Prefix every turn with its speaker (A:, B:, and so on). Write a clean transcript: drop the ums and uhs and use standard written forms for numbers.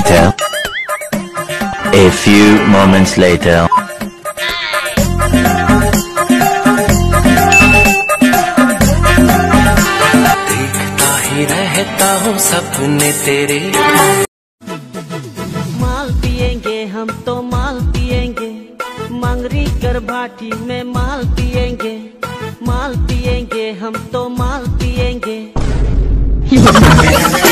A: later. A few moments later.
B: देखता ही रहता हूँ सपने तेरे।
C: माल पिएंगे हम तो माल पिएंगे, मंगरी कर भाटी में माल पिएंगे। माल पिएंगे हम तो माल पिएंगे।